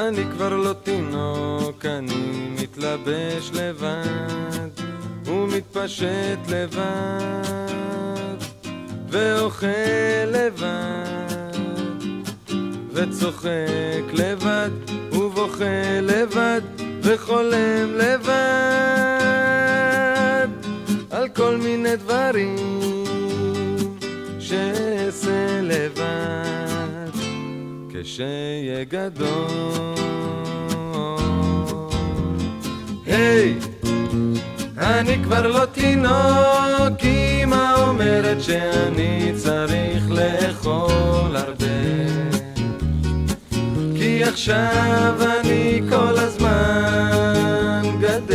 אני כבר לא תינוק, אני מתלבש לבד ומתפשט לבד ואוכל לבד וצוחק לבד ובוכה לבד וחולם לבד על כל מיני דברים שאעשה לבד כשיהיה גדול. היי, אני כבר לא תינוק, אמא אומרת שאני צריך לאכול הרבה, כי עכשיו אני כל הזמן גדל,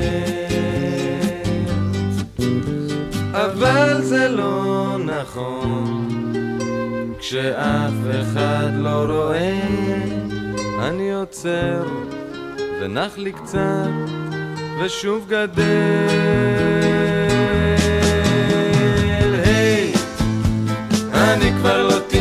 אבל זה לא נכון, כשאף אחד לא רואה אני עוצר ונח לי קצת ושוב גדל. היי, אני כבר לא